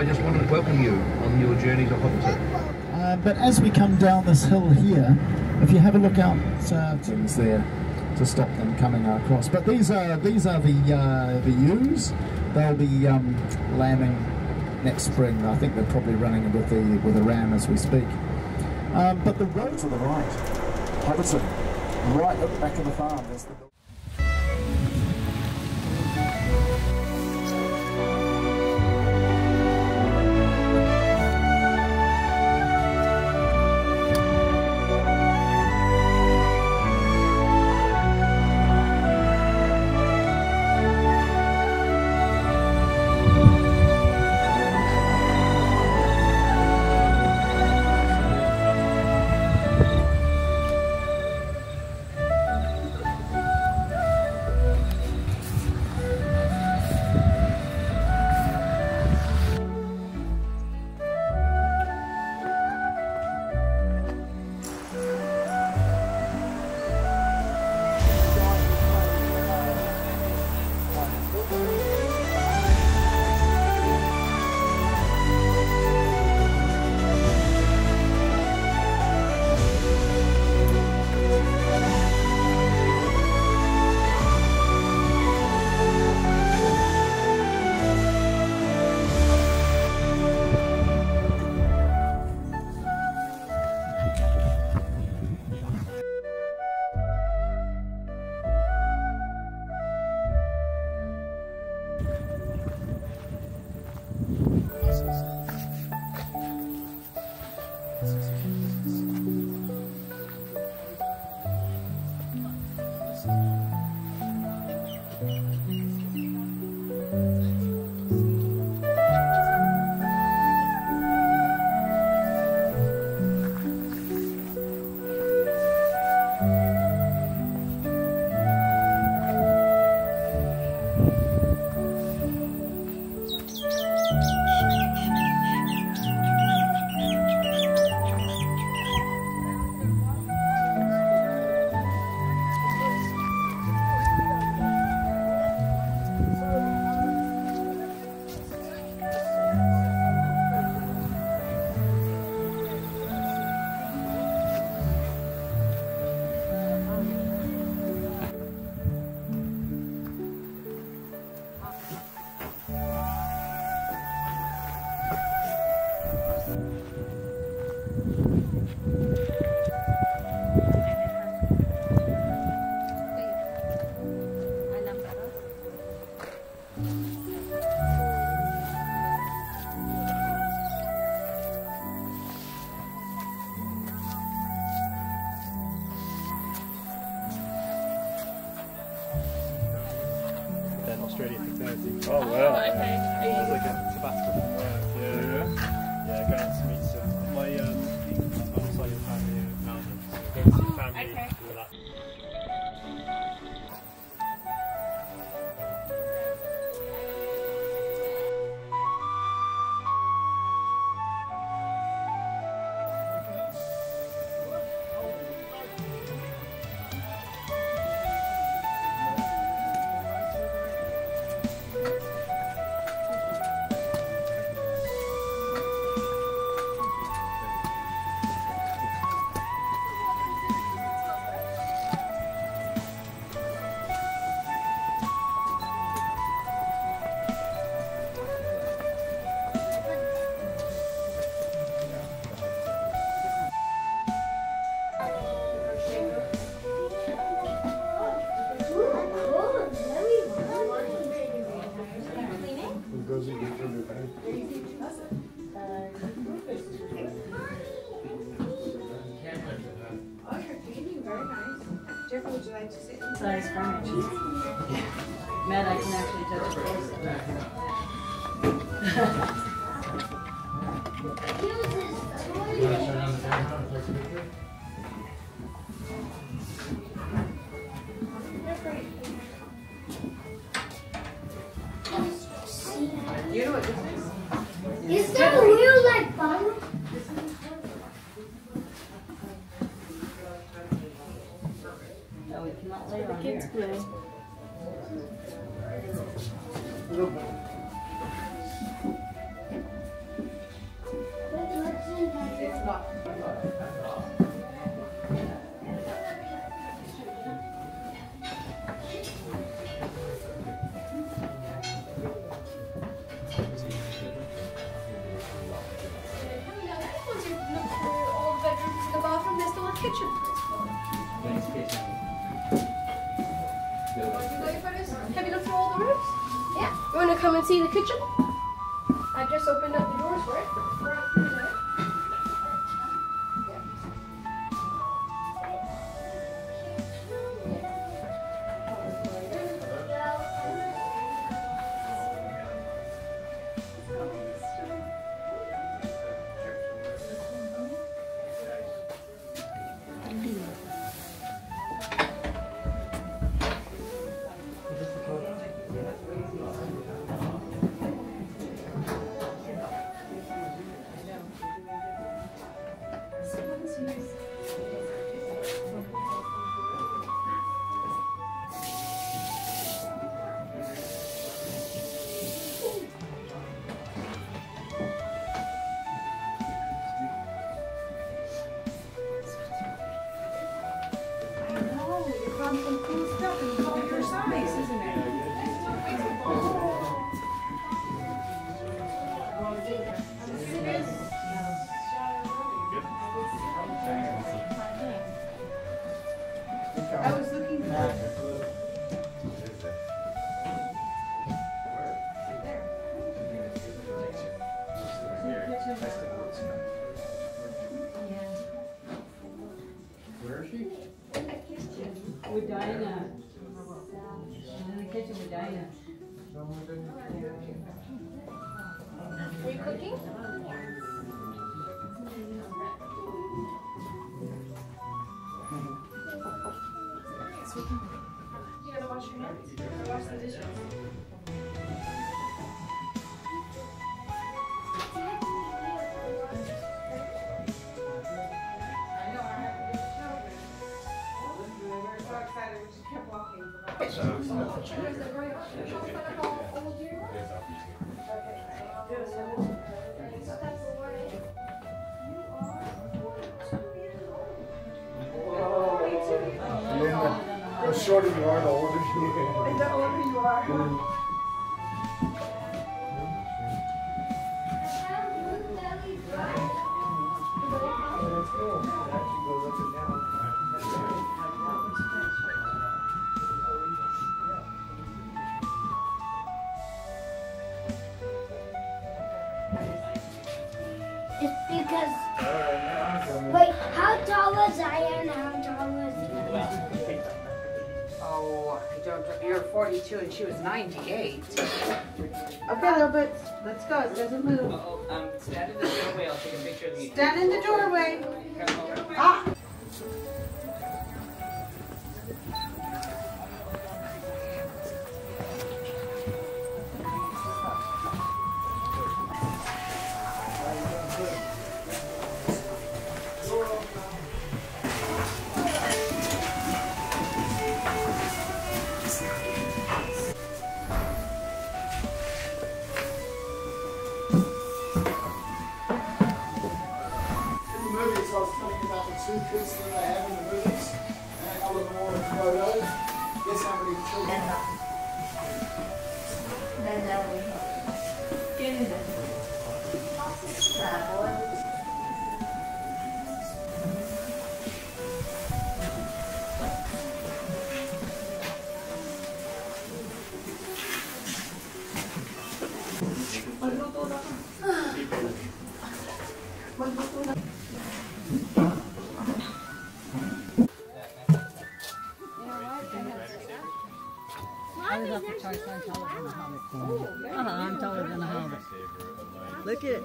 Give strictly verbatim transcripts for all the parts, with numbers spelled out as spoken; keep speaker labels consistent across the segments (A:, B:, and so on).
A: I just wanted to welcome you on your journey to Hobbiton.
B: Uh, but as we come down this hill here, if you have a look out, uh, things there to stop them coming across. But these are these are the uh, the ewes. They'll be um, lambing next spring. I think they're probably running with the with a ram as we speak. Um, but the road to the right, Hobbiton, right at the back of the farm. There's the
C: Oh wow!
D: Oh, okay.
C: It was like a sabbatical from work. Yeah, yeah, yeah. Going to meet some my um other side of the family in Melbourne. So going to see family.
D: Okay.
C: And all that.
D: Jeffrey, would you like to sit? Size furniture. Matt, I can actually touch You know what this is?
E: Is that a real like bottle?
D: No, we cannot lay on here.
F: Have you looked through all the rooms? Yeah. You want to come and see the kitchen? I just opened up the doors for it. Right through there.
D: Some cool stuff and all your size, isn't it? I was looking for
A: Where is she?
D: with Dinah. In the kitchen with Dinah.
F: Are you cooking? You gotta wash your hands. You gotta wash the dishes.
C: The shorter you are, the older you are.
F: The older you are.
E: It's because, wait, how tall was I and how tall was he?
G: Oh, I don't, you're forty-two and she was ninety-eight.
H: Okay, little bit. Let's go. It doesn't move.
I: Uh-oh, um, stand in the doorway. I'll take a picture of you.
H: Stand in the doorway. Ah.
B: Secrets that they have in the movies, and all of them all in Frodo. Guess how many children?
D: Get in there.
E: Mommy, there's no flower.
D: Uh-huh, I'm taller than a Hobbit. Look at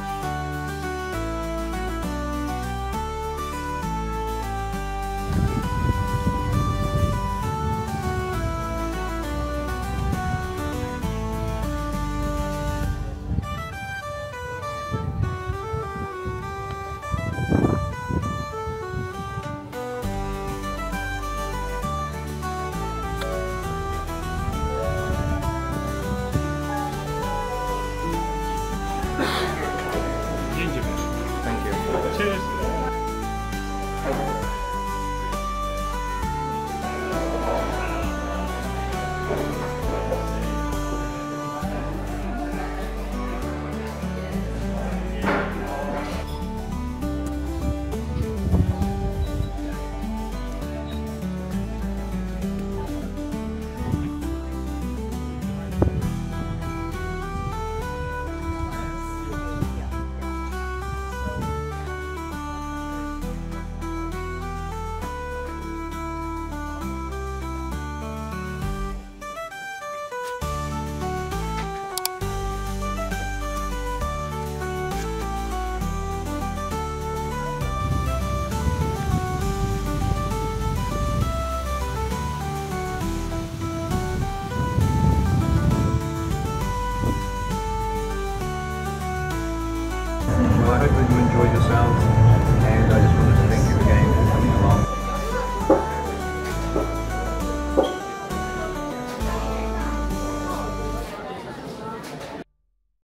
E: Mommy,
A: Well, I hope that you enjoyed yourselves, and I just want to